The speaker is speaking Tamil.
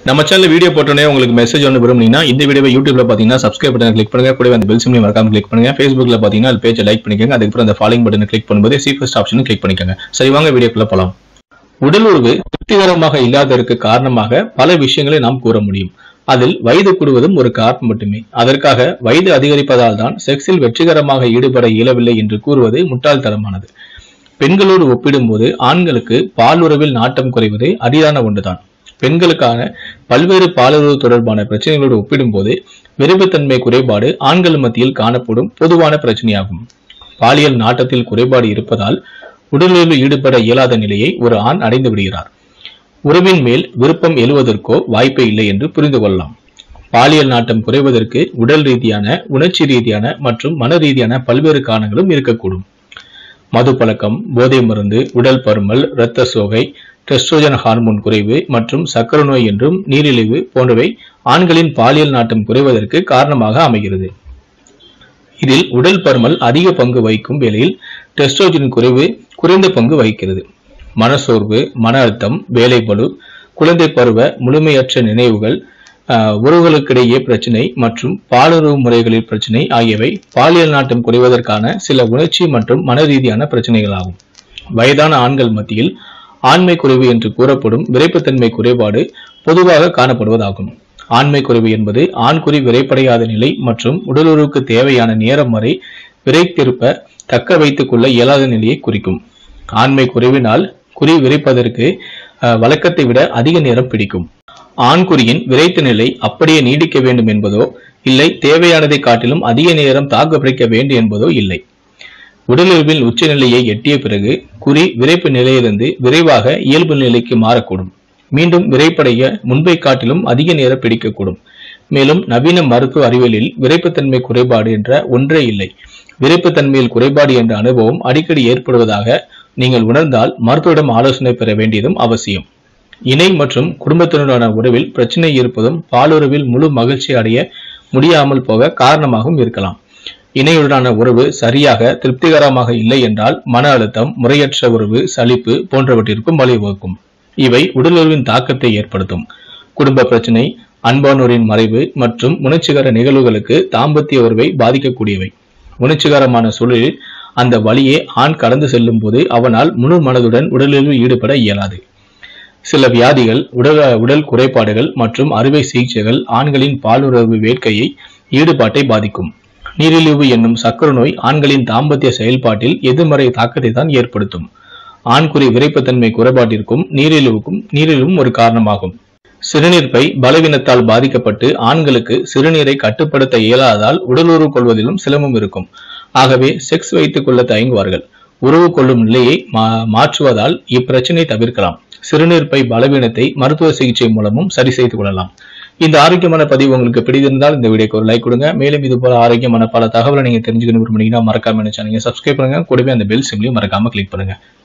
நம்ம சேனல்ல வீடியோ போட்டோனே உங்களுக்கு மெசேஜ் வந்து விரும்புனீங்கன்னா இந்த வீடியோவை YouTubeல பாத்தீங்கன்னா சப்ஸ்கிரைப் பட்டனை கிளிக் பண்ணுங்க. கூடவே அந்த பெல் சிம்பலையும் மறக்காம கிளிக் பண்ணுங்க. Facebookல பாத்தீங்கன்னா அது பேஜை லைக் பண்ணிக்கங்க. அதுக்கு அப்புறம் அந்த ஃபாலோயிங் பட்டனை கிளிக் பண்ணும்போது சீஃபஸ்ட் ஆப்ஷனும் கிளிக் பண்ணிக்கங்க. சரி வாங்க வீடியோக்குள்ள போலாம். உடல் உறவு திருப்திகரமாக இல்லாததற்கு காரணமாக பல விஷயங்களை நாம் கூற முடியும். அதில் வயது கூடுவதும் ஒரு காரணம் மட்டுமே. அதற்காக வயது அதிகரிப்பதால் தான் செக்ஸில் வெற்றிகரமாக ஈடுபட இயலவில்லை என்று கூறுவது முட்டாள்தனமானது. பெண்களோடு ஒப்பிடும்போது ஆண்களுக்கு பாலுறவில் நாட்டம் குறைவது அரிதான ஒன்றுதான். பெண்களுக்கான பல்வேறு பாலுறவு தொடர்பான பிரச்சனைகளோடு ஒப்பிடும்போது விரைப்புத்தன்மை குறைபாடு ஆண்கள் மத்தியில் காணப்படும் பொதுவான பிரச்சனையாகும். பாலியல் நாட்டத்தில் குறைபாடு இருப்பதால் உடலுறவில் ஈடுபட இயலாத நிலையை ஒரு ஆண் அடைந்து விடுகிறார். உறவின் மேல் விருப்பம் எழுவதற்கோ வாய்ப்பே இல்லை என்று புரிந்து கொள்ளலாம். பாலியல் நாட்டம் குறைவதற்கு உடல் ரீதியான, உணர்ச்சி ரீதியான மற்றும் மன ரீதியான பல்வேறு காரணங்களும் இருக்கக்கூடும். மது பழக்கம், போதை மருந்து, உடல் பருமன், இரத்த சோகை, டெஸ்ட்ரோஜன் ஹார்மோன் குறைவு மற்றும் சர்க்கரை நோய் என்றும் நீரிழிவு போன்றவை ஆண்களின் பாலியல் நாட்டம் குறைவதற்கு காரணமாக அமைகிறது. இதில் உடல் பருமன் அதிக பங்கு வகிக்கும் வேளையில் டெஸ்ட்ரோஜன் குறைவு குறைந்த பங்கு வகிக்கிறது. மனசோர்வு, மன அழுத்தம், வேலைப்பளு, குழந்தை பருவ முழுமையற்ற நினைவுகள், உறவுகளுக்கிடையே பிரச்சனை மற்றும் பாலுறவு முறைகளில் பிரச்சனை ஆகியவை பாலியல் நாட்டம் குறைவதற்கான சில உணர்ச்சி மற்றும் மன ரீதியான பிரச்சனைகளாகும். வயதான ஆண்கள் மத்தியில் ஆண்மை குறைவு என்று கூறப்படும் விரைப்புத்தன்மை குறைபாடு பொதுவாக காணப்படுவதாகும். ஆண்மை குறைவு என்பது ஆண்குறி விரைப்படையாத நிலை மற்றும் உடலுறவுக்கு தேவையான நேரம் வரை விரைத்திருப்ப தக்க வைத்துக் கொள்ள இயலாத நிலையை குறிக்கும். ஆண்மை குறைவினால் குறி விரைப்பதற்கு வழக்கத்தை விட அதிக நேரம் பிடிக்கும். ஆண்குறியின் விரைத்த நிலை அப்படியே நீடிக்க வேண்டும் என்பதோ இல்லை தேவையானதை காட்டிலும் அதிக நேரம் தாக்கு பிடிக்க வேண்டும் என்பதோ இல்லை. உடலுறவில் உச்சநிலையை எட்டிய பிறகு குறி விரைப்பு நிலையிலிருந்து விரைவாக இயல்பு நிலைக்கு மாறக்கூடும். மீண்டும் விரைப்படைய முன்பை காட்டிலும் அதிக நேரம் பிடிக்கக்கூடும். மேலும் நவீன மருத்துவ அறிவியலில் விரைப்புத்தன்மை குறைபாடு என்ற ஒன்றே இல்லை. விரைப்புத்தன்மையில் குறைபாடு என்ற அனுபவம் அடிக்கடி ஏற்படுவதாக நீங்கள் உணர்ந்தால் மருத்துவரிடம் ஆலோசனை பெற வேண்டியதும் அவசியம். இணை மற்றும் குடும்பத்தினரான உறவில் பிரச்சனை இருப்பதும் பாலுறவில் முழு மகிழ்ச்சி அடைய முடியாமல் போக காரணமாகவும் இருக்கலாம். இணையுடனான உறவு சரியாக திருப்திகரமாக இல்லை என்றால் மன அழுத்தம், முறையற்ற உறவு, சலிப்பு போன்றவற்றிற்கும் வழிவகுக்கும். இவை உடலுறவின் தாக்கத்தை ஏற்படுத்தும். குடும்ப பிரச்சனை, அன்பானோரின் மறைவு மற்றும் உணர்ச்சிகர நிகழ்வுகளுக்கு தாம்பத்திய உறவை பாதிக்கக்கூடியவை. உணர்ச்சிகரமான சூழலில் அந்த வழியே ஆண் கடந்து செல்லும் போது அவனால் முழு மனதுடன் உடலுறவில் ஈடுபட இயலாது. சில வியாதிகள், உடல் குறைபாடுகள் மற்றும் அறுவை சிகிச்சைகள் ஆண்களின் பாலுறவு வேட்கையை ஈடுபாட்டை பாதிக்கும். நீரிழிவு என்னும் சர்க்கரை நோய் ஆண்களின் தாம்பத்திய செயல்பாட்டில் எதிர்மறை தாக்கத்தை தான் ஏற்படுத்தும். ஆண்குறி விரைப்புத்தன்மை குறைபாட்டிற்கும் நீரிழிவும் ஒரு காரணமாகும். சிறுநீர்ப்பை பலவீனத்தால் பாதிக்கப்பட்டு ஆண்களுக்கு சிறுநீரை கட்டுப்படுத்த இயலாததால் உடலுறவு கொள்வதிலும் சிரமம் இருக்கும். ஆகவே செக்ஸ் வைத்துக் கொள்ள தயங்குவார்கள். உறவு கொள்ளும் நிலையை மாற்றுவதால் இப்பிரச்சனை தவிர்க்கலாம். சிறுநீர்ப்பை பலவீனத்தை மருத்துவ சிகிச்சை மூலமும் சரி செய்து கொள்ளலாம். இந்த ஆரோக்கியமான பதிவு உங்களுக்கு பிடித்திருந்தால் இந்த வீடியோக்கு ஒரு லைக் கொடுங்க. மேலும் இது போல ஆரோக்கியமான பல தகவலை நீங்க தெரிஞ்சுக்கணும் விரும்புனீங்கன்னா மறக்காம சேனலை சப்ஸ்கிரைப் பண்ணுங்க. கூடவே அந்த பெல் சிம்பலையும் மறக்காம கிளிக் பண்ணுங்க.